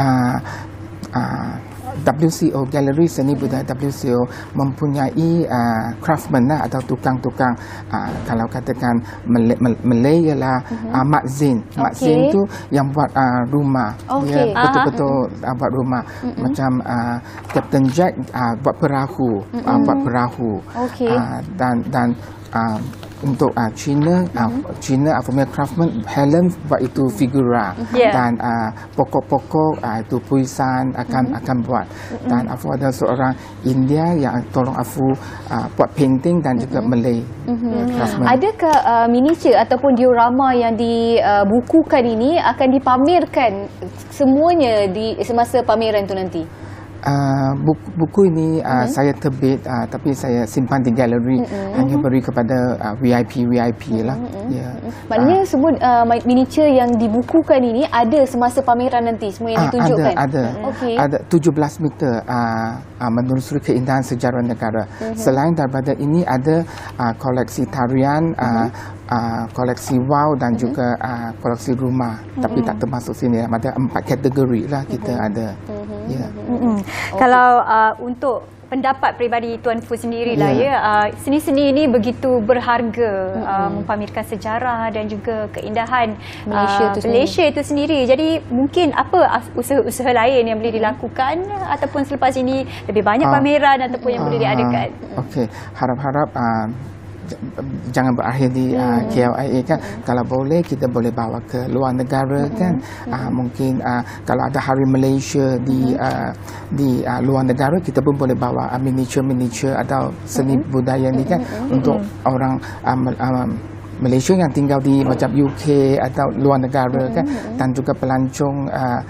G: WCO, Galeri Seni Budaya WCO mempunyai craftsman atau tukang-tukang, kalau katakan Malay ialah Mak Zin. Mak Zin tu yang buat rumah. Dia betul-betul buat rumah. Macam Captain Jack buat perahu, dan untuk China aku punya craftsman Helen buat itu figura, dan pokok-pokok itu puisan akan buat, dan aku ada seorang India yang tolong aku buat painting dan juga Malay craftsman.
A: Adakah miniature ataupun diorama yang dibukukan ini akan dipamerkan semuanya di semasa pameran tu nanti?
G: Buku ini saya terbit tapi saya simpan di galeri, hanya beri kepada VIP lah.
A: Maknanya semua miniature yang dibukukan ini ada semasa pameran nanti, semua yang ditunjukkan.
G: Ada 17 meter menelusuri keindahan sejarah negara. Selain daripada ini ada koleksi tarian, koleksi wow dan juga koleksi rumah, tapi tak termasuk sini. Ada 4 kategori lah kita ada.
B: Kalau untuk pendapat peribadi Tuan Foo sendirilah seni-seni ini begitu berharga, mempamerkan sejarah dan juga keindahan Malaysia itu sendiri. Jadi mungkin apa usaha-usaha lain yang boleh dilakukan ataupun selepas ini lebih banyak pameran ataupun yang boleh diadakan?
G: Okey, harap-harap jangan berakhir di KLIA kan. Kalau boleh kita boleh bawa ke luar negara kan. Mungkin kalau ada Hari Malaysia di luar negara, kita pun boleh bawa miniature atau seni budaya ni kan, untuk orang Malaysia yang tinggal di macam UK atau luar negara kan, dan juga pelancong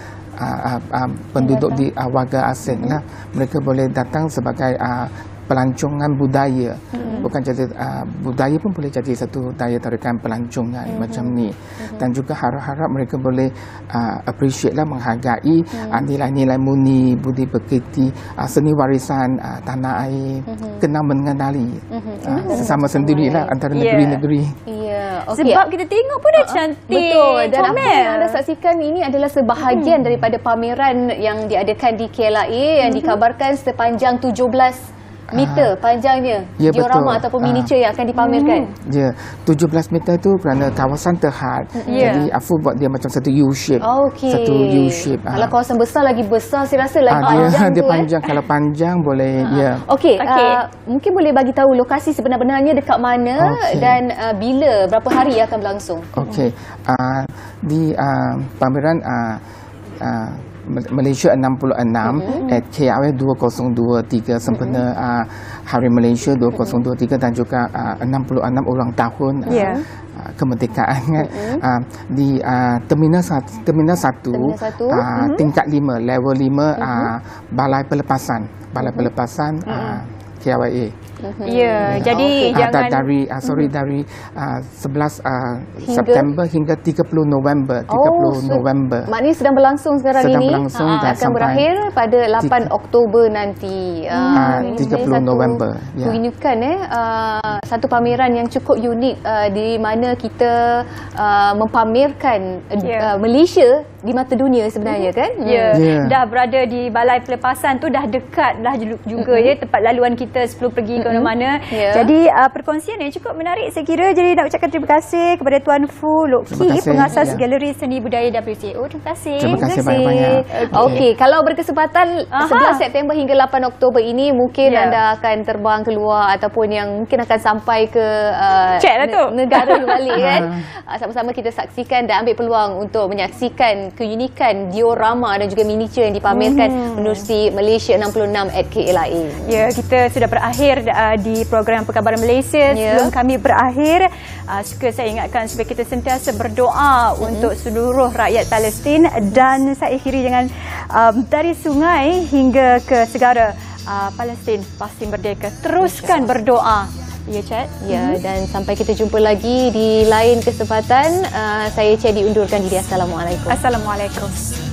G: penduduk di warga asing lah. Mereka boleh datang sebagai pelancongan budaya. Bukan jadi budaya pun boleh jadi satu daya tarikan pelancongan macam ni. Dan juga harap-harap mereka boleh appreciate lah, menghargai nilai-nilai murni, budi pekerti, seni warisan tanah air, kenal mengenali sesama sendirilah antara negeri-negeri.
B: Sebab kita tengok pun dah cantik.
A: Betul. Dan apa yang anda saksikan ini adalah sebahagian daripada pameran yang diadakan di KLIA yang dikabarkan sepanjang 17 meter panjangnya, diorama ataupun miniature yang akan dipamerkan.
G: 17 meter itu kerana kawasan terhad. Jadi Afu buat dia macam satu U-shape. Satu U-shape.
A: Kalau kawasan besar lagi besar, saya rasa lagi panjang
G: dia panjang. Kalau panjang boleh
A: mungkin boleh bagi tahu lokasi sebenar-benarnya dekat mana dan bila, berapa hari akan berlangsung.
G: Di pameran Malaysia 66 at KLIA 2023 sempena Hari Malaysia 2023 dan juga 66 ulang tahun kemerdekaan di Terminal 1 tingkat 5 level 5 Balai Pelepasan KLIA.
B: Jadi jangan
G: dari 11 September hingga 30 November.
A: Maknanya sedang berlangsung sekarang ini. Akan berakhir pada 8 Oktober nanti.
G: 30 November.
A: Keunikan satu pameran yang cukup unik di mana kita mempamerkan Malaysia di mata dunia sebenarnya kan.
B: Dah berada di Balai Pelepasan tu dah dekat dah juga tempat laluan kita sebelum pergi ke mana-mana. Jadi perkongsian yang cukup menarik saya kira. Jadi nak ucapkan terima kasih kepada Tuan Foo Loki, pengasas Galeri Seni Budaya WCO. Terima kasih.
G: Terima kasih banyak-banyak.
A: Okey, kalau berkesempatan 11 September hingga 8 Oktober ini mungkin anda akan terbang keluar ataupun yang mungkin akan sampai ke negara balik kan. Sama-sama kita saksikan dan ambil peluang untuk menyaksikan keunikan diorama dan juga miniature yang dipamerkan menerusi Malaysia 66 at KLIA.
B: Kita sudah berakhir di program Perkabaran Malaysia. Sebelum kami berakhir, suka saya ingatkan supaya kita sentiasa berdoa untuk seluruh rakyat Palestin, dan saya akhiri dengan dari sungai hingga ke segara Palestin pasti merdeka. Teruskan berdoa. Ya, Chat.
A: Dan sampai kita jumpa lagi di lain kesempatan. Saya Chat diundurkan diri. Assalamualaikum.
B: Assalamualaikum.